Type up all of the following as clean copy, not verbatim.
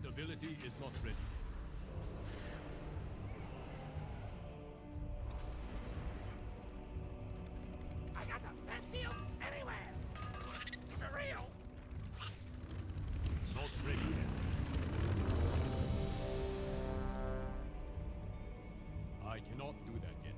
That ability is not ready. I got the best deals anywhere! For real! Not ready yet. I cannot do that yet.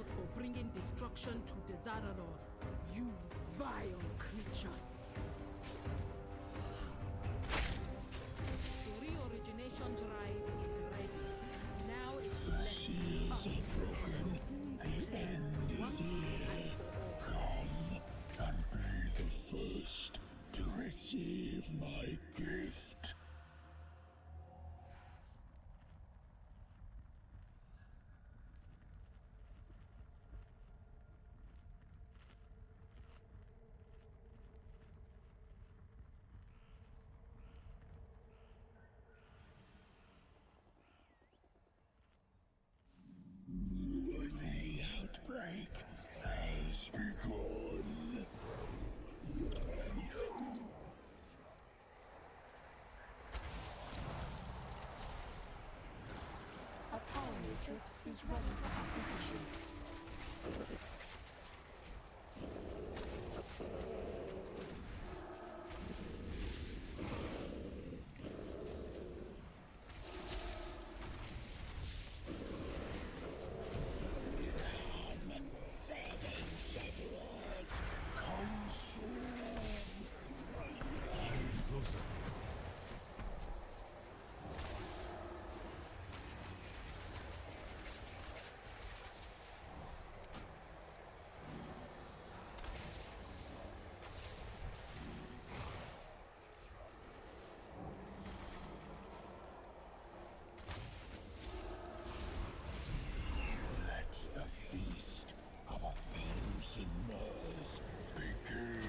thanks for bringing destruction to Dezaralor, you vile creature. The reorigination drive is ready. Now it is left to us. Seas are broken. The end is here. Come and be the first to receive my gift. The outbreak has begun. A power matrix is ready for acquisition. Seven Sephiroth, come soon. Closer. Let the feast of 1,000 Moors begin.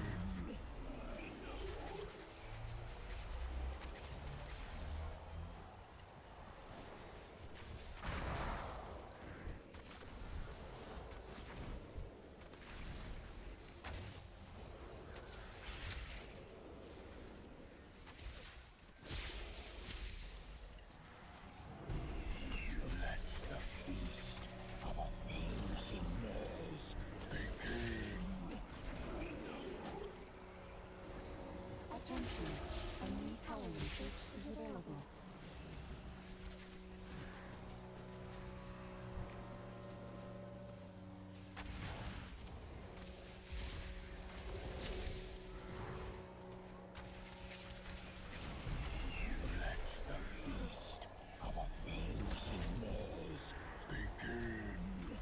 Let the feast of 1,000 Moors begin. Attention, a new power matrix is available. Let the feast of 1,000 Moors begin.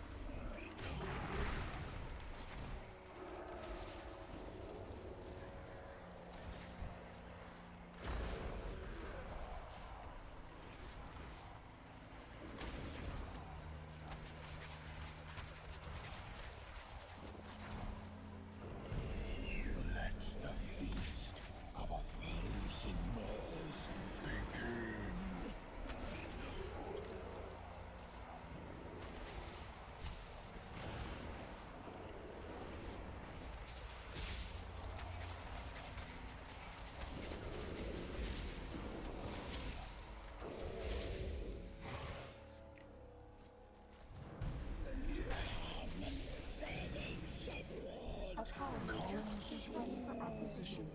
Let the feast of 1,000 Moors begin. Seven Sephiroth, A power matrix is ready for acquisition.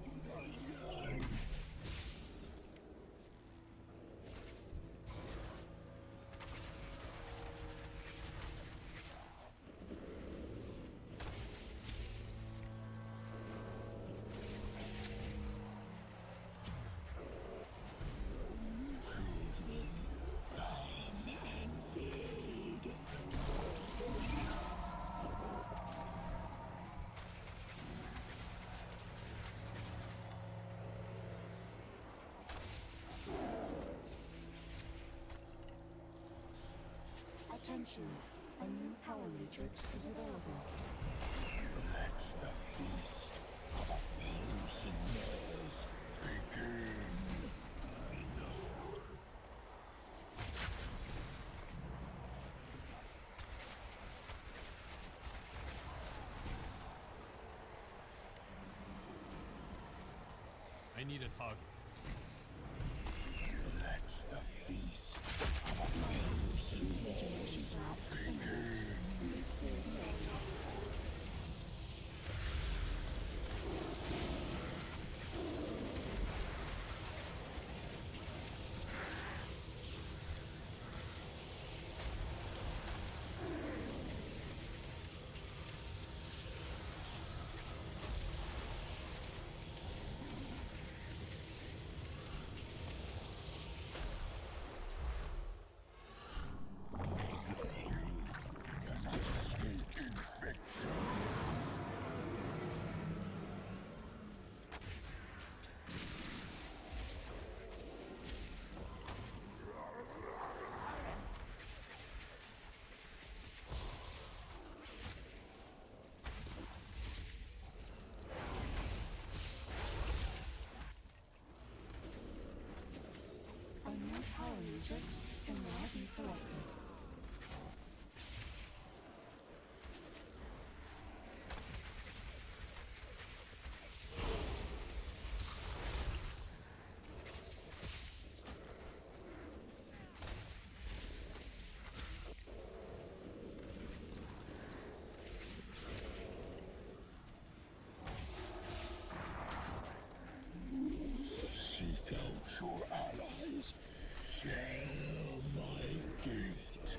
children, come and feed. Attention, a new power matrix is available. Let the feast of 1,000 Moors begin. I need a target. Let the feast of 1,000 Moors begin. matrix cannot be collected. Seek out your allies. Share my gift.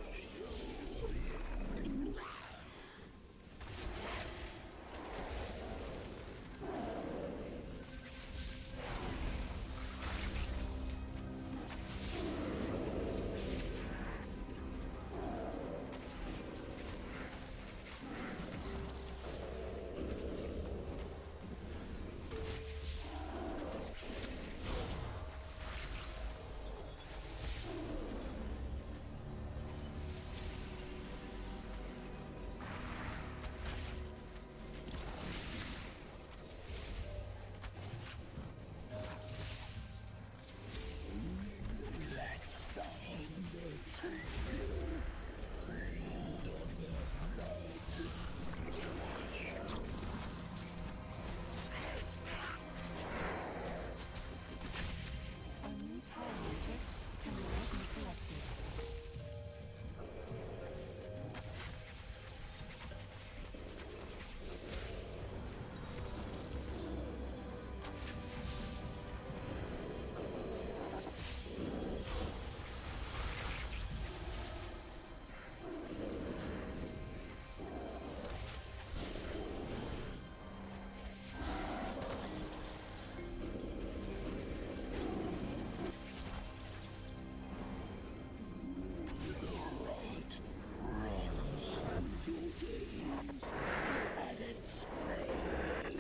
A new power matrix cannot be collected. Rot runs through your veins, and it's spread.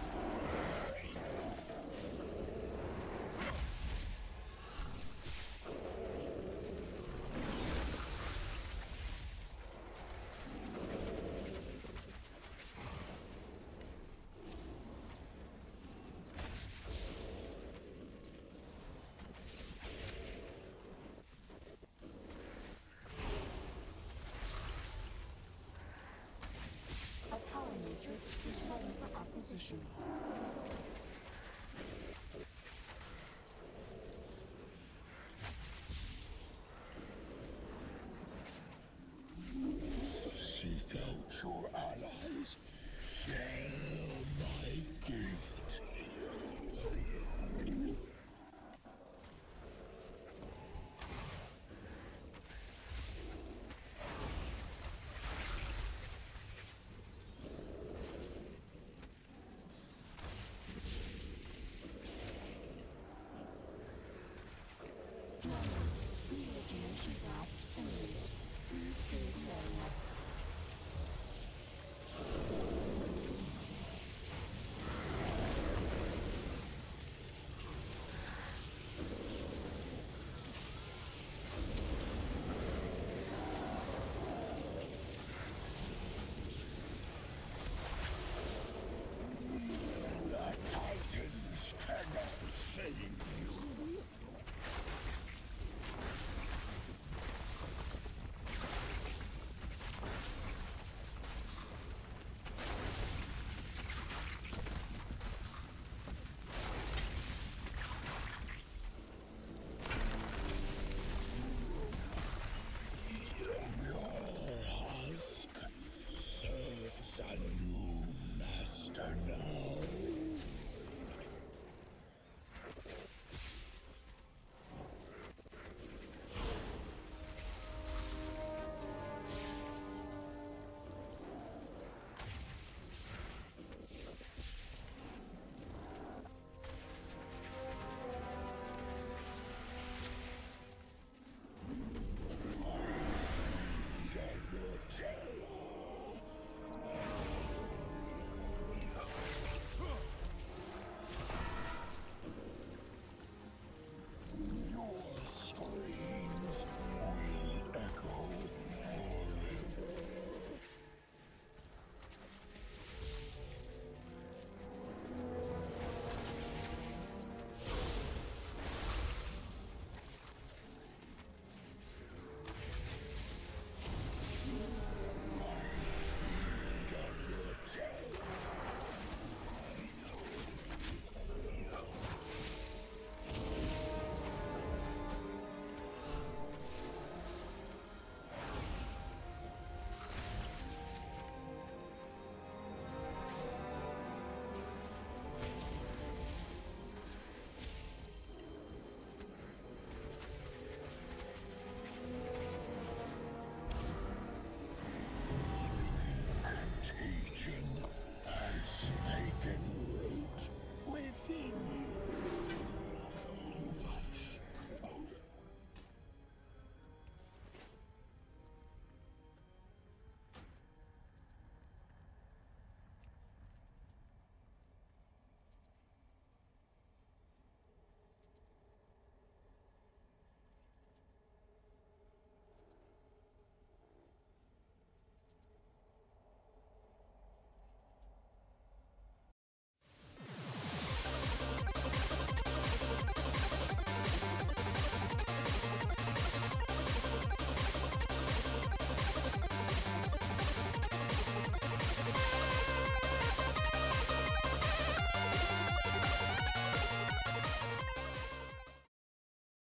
A power matrix is ready for acquisition. Seek out your allies. Share my gift. The origination blast imminent. Please stay low.